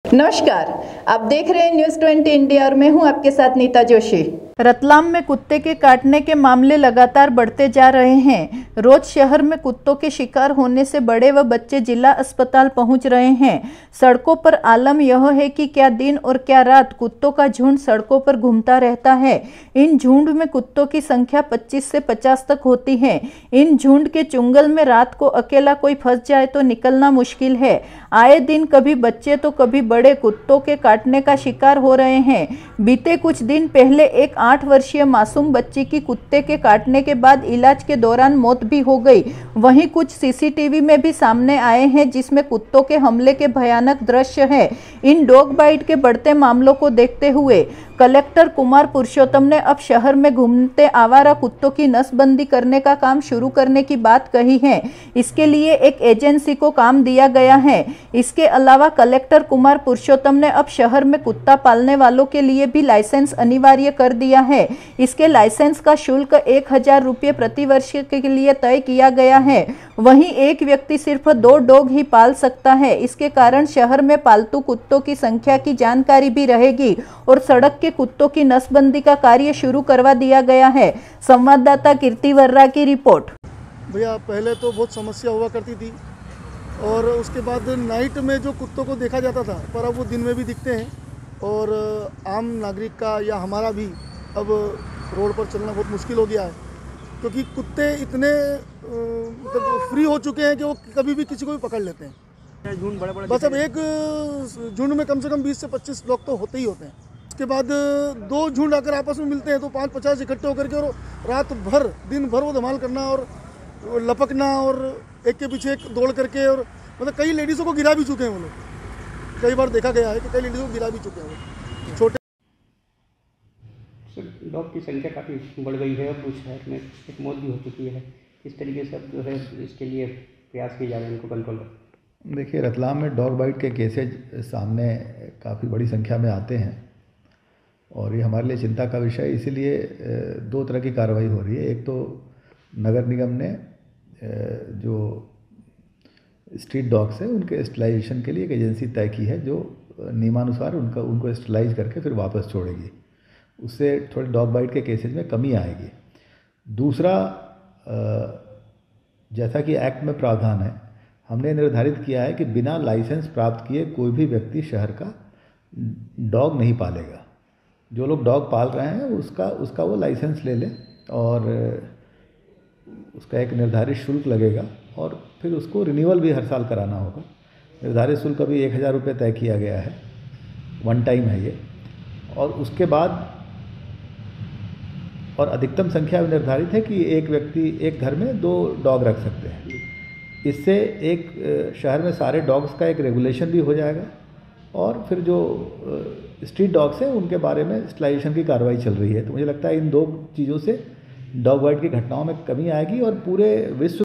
नमस्कार, आप देख रहे हैं न्यूज़ 20 इंडिया और मैं हूं आपके साथ नीता जोशी। रतलाम में कुत्ते के काटने के मामले लगातार बढ़ते जा रहे हैं। रोज शहर में कुत्तों के शिकार होने से बड़े व बच्चे जिला अस्पताल पहुंच रहे हैं। सड़कों पर आलम यह है कि क्या दिन और क्या रात कुत्तों का झुंड सड़कों पर घूमता रहता है। इन झुंड में कुत्तों की संख्या 25 से 50 तक होती है। इन झुंड के चुंगल में रात को अकेला कोई फंस जाए तो निकलना मुश्किल है। आए दिन कभी बच्चे तो कभी बड़े कुत्तों के काटने का शिकार हो रहे हैं। बीते कुछ दिन पहले एक 8 वर्षीय मासूम बच्ची की कुत्ते के काटने के बाद इलाज के दौरान मौत भी हो गई। वहीं कुछ सीसीटीवी में भी सामने आए हैं जिसमें कुत्तों के हमले के भयानक दृश्य है। इन डॉग बाइट के बढ़ते मामलों को देखते हुए कलेक्टर कुमार पुरुषोत्तम ने अब शहर में घूमते आवारा कुत्तों की नसबंदी करने का काम शुरू करने की बात कही है। इसके लिए एक एजेंसी को काम दिया गया है। इसके अलावा कलेक्टर कुमार पुरुषोत्तम ने अब शहर में कुत्ता पालने वालों के लिए भी लाइसेंस अनिवार्य कर दिया है। इसके लाइसेंस का शुल्क 1000 रुपये प्रति वर्ष के लिए तय किया गया है। वहीं एक व्यक्ति सिर्फ 2 डॉग ही पाल सकता है। इसके कारण शहर में पालतू कुत्तों की संख्या की जानकारी भी रहेगी और सड़क के कुत्तों की नसबंदी का कार्य शुरू करवा दिया गया है। संवाददाता कीर्ति वर्रा की रिपोर्ट। भैया पहले तो बहुत समस्या हुआ करती थी और उसके बाद नाइट में जो कुत्तों को देखा जाता था, पर अब वो दिन में भी दिखते हैं और आम नागरिक का या हमारा भी अब रोड पर चलना बहुत मुश्किल हो गया है, क्योंकि कुत्ते इतने मतलब फ्री हो चुके हैं कि वो कभी भी किसी को भी पकड़ लेते हैं। झुंड बड़े बस अब एक झुंड में कम से कम 20 से 25 लोग तो होते ही होते हैं। उसके बाद 2 झुंड अगर आपस में मिलते हैं तो 5-50 इकट्ठे होकर के और रात भर दिन भर वो धमाल करना और लपकना और एक के पीछे एक दौड़ करके, और मतलब कई लेडीज़ों को गिरा भी चुके हैं वो लोग। कई बार देखा गया है कि कई लेडीज़ों को गिरा भी चुके हैं वो। छोटे डॉग की संख्या काफ़ी बढ़ गई है और कुछ शहर में एक मौत भी हो चुकी है। किस तरीके से अब जो है इसके लिए प्रयास किए जा रहे हैं इनको कंट्रोल कर। देखिए, रतलाम में डॉग बाइट के केसेज सामने काफ़ी बड़ी संख्या में आते हैं और ये हमारे लिए चिंता का विषय है। इसीलिए 2 तरह की कार्रवाई हो रही है। एक तो नगर निगम ने जो स्ट्रीट डॉग्स है उनके स्टरलाइजेशन के लिए एक एजेंसी तय की है जो नियमानुसार उनको स्टरलाइज करके फिर वापस छोड़ेगी। उससे थोड़े डॉग बाइट के केसेज में कमी आएगी। दूसरा, जैसा कि एक्ट में प्रावधान है, हमने निर्धारित किया है कि बिना लाइसेंस प्राप्त किए कोई भी व्यक्ति शहर का डॉग नहीं पालेगा। जो लोग डॉग पाल रहे हैं उसका वो लाइसेंस ले लें और उसका एक निर्धारित शुल्क लगेगा और फिर उसको रिन्यूअल भी हर साल कराना होगा। निर्धारित शुल्क अभी 1000 रुपये तय किया गया है, 1 टाइम है ये। और उसके बाद और अधिकतम संख्या निर्धारित है कि एक व्यक्ति एक घर में 2 डॉग रख सकते हैं। इससे एक शहर में सारे डॉग्स का एक रेगुलेशन भी हो जाएगा और फिर जो स्ट्रीट डॉग्स हैं उनके बारे में स्टरलाइजेशन की कार्रवाई चल रही है। तो मुझे लगता है इन 2 चीज़ों से डॉग बाइट की घटनाओं में कमी आएगी और पूरे विश्व